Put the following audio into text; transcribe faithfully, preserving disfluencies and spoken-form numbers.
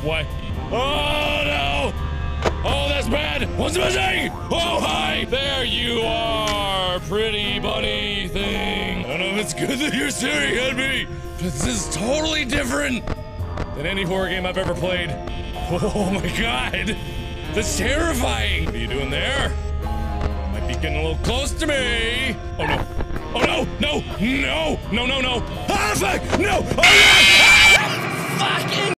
What? Oh no! Oh, that's bad! What's missing? Oh, hi! There you are, pretty bunny thing. I don't know if it's good that you're staring at me, but this is totally different than any horror game I've ever played. Oh my god! That's terrifying! What are you doing there? Might be getting a little close to me. Oh no! Oh no! No! No! No! No! No! Ah, fuck! No! Oh no! Ah! Fucking!